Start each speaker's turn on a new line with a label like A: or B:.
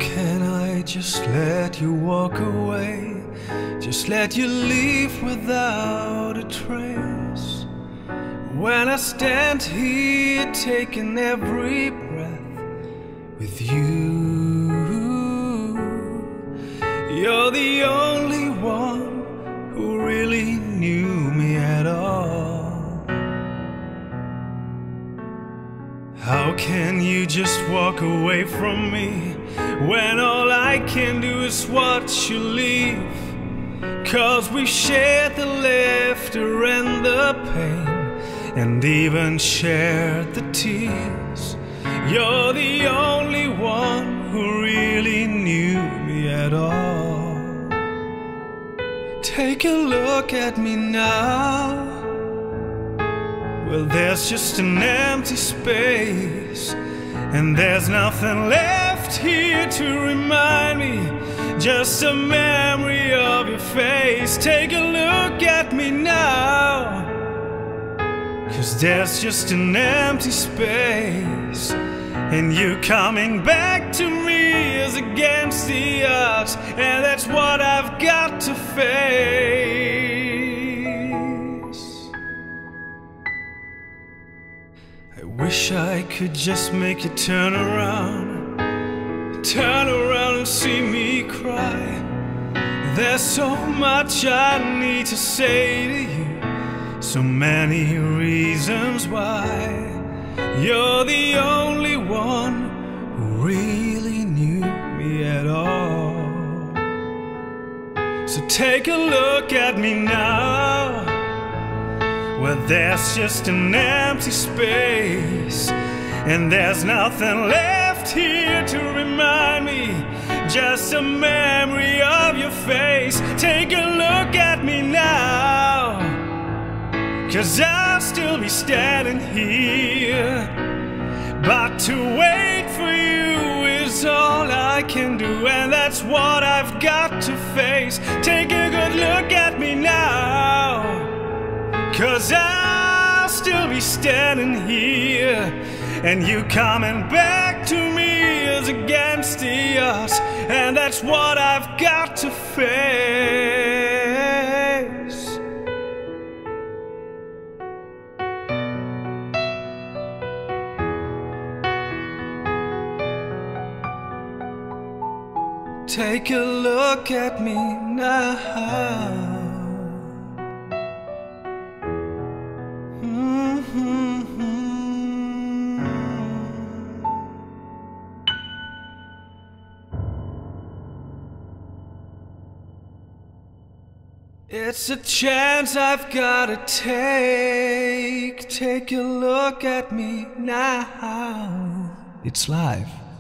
A: can I just let you walk away? Just let you leave without a trace? When I stand here taking every breath with you, you're the only one who really knew me at all. How can you just walk away from me when all I can do is watch you leave? 'Cause we shared the laughter and the pain, and even shared the tears. You're the only one who really knew me at all. Take a look at me now. Well, there's just an empty space, and there's nothing left here to remind me, just a memory of your face. Take a look at me now, 'cause there's just an empty space, and you coming back to me is against the odds, and that's what I've got to face. I wish I could just make you turn around and see me cry. There's so much I need to say to you, so many reasons why. You're the only one who really knew me at all. So take a look at me now. Well, there's just an empty space, and there's nothing left here to remind me, just a memory of your face. Take a look at me now, 'cause I'll still be standing here, but to wait for you is all I can do, and that's what I've got to face. Take a good look at me now, 'cause I'll still be standing here, and you coming back to me is against the odds, and that's what I've got to face. Take a look at me now. It's a chance I've gotta take. Take a look at me now. It's live.